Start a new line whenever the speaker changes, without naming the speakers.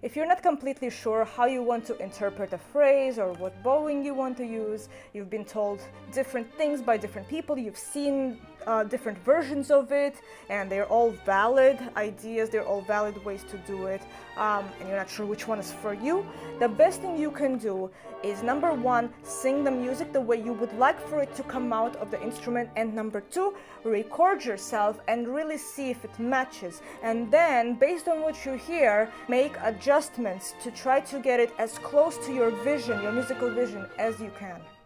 If you're not completely sure how you want to interpret a phrase or what bowing you want to use, you've been told different things by different people, you've seen different versions of it, and they're all valid ideas, they're all valid ways to do it, and you're not sure which one is for you, the best thing you can do is, number one, sing the music the way you would like for it to come out of the instrument, and number two, record yourself and really see if it matches, and then based on what you hear, make adjustments to try to get it as close to your vision, your musical vision, as you can.